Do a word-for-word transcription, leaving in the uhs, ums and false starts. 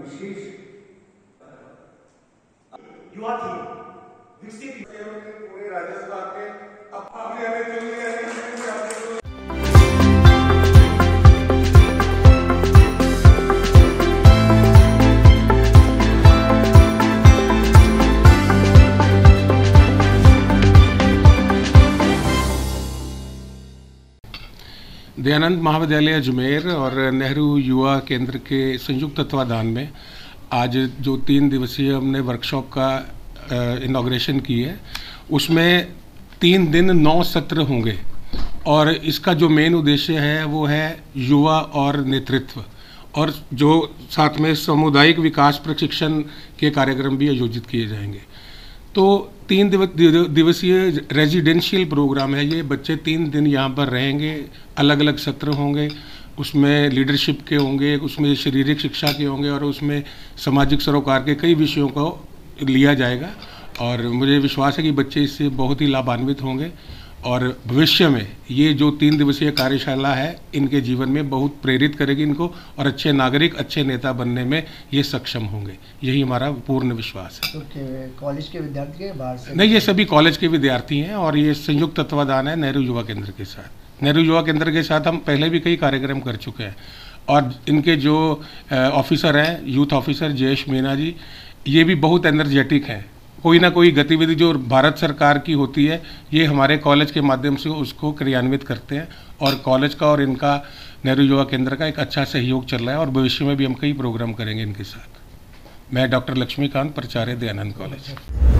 विशेष युवा थी विकसित पूरे राजस्थान के अपने हमें चल रहे हैं। दयानंद महाविद्यालय अजमेर और नेहरू युवा केंद्र के संयुक्त तत्वाधान में आज जो तीन दिवसीय हमने वर्कशॉप का इनॉग्रेशन की है, उसमें तीन दिन नौ सत्र होंगे और इसका जो मेन उद्देश्य है वो है युवा और नेतृत्व, और जो साथ में सामुदायिक विकास प्रशिक्षण के कार्यक्रम भी आयोजित किए जाएंगे। तो तीन दिवसीय रेजिडेंशियल प्रोग्राम है ये। बच्चे तीन दिन यहाँ पर रहेंगे, अलग अलग सत्र होंगे, उसमें लीडरशिप के होंगे, उसमें शारीरिक शिक्षा के होंगे और उसमें सामाजिक सरोकार के कई विषयों को लिया जाएगा। और मुझे विश्वास है कि बच्चे इससे बहुत ही लाभान्वित होंगे और भविष्य में ये जो तीन दिवसीय कार्यशाला है इनके जीवन में बहुत प्रेरित करेगी इनको, और अच्छे नागरिक, अच्छे नेता बनने में ये सक्षम होंगे, यही हमारा पूर्ण विश्वास है। तो कॉलेज के विद्यार्थी के बाहर से नहीं, ये सभी कॉलेज के विद्यार्थी हैं और ये संयुक्त तत्वाधान है नेहरू युवा केंद्र के साथ। नेहरू युवा केंद्र के साथ हम पहले भी कई कार्यक्रम कर चुके हैं और इनके जो ऑफिसर हैं, यूथ ऑफिसर जयेश मीना जी, ये भी बहुत एनर्जेटिक हैं। कोई ना कोई गतिविधि जो भारत सरकार की होती है ये हमारे कॉलेज के माध्यम से उसको क्रियान्वित करते हैं, और कॉलेज का और इनका नेहरू युवा केंद्र का एक अच्छा सहयोग चल रहा है और भविष्य में भी हम कई प्रोग्राम करेंगे इनके साथ। मैं डॉक्टर लक्ष्मीकांत, प्राचार्य दयानंद कॉलेज।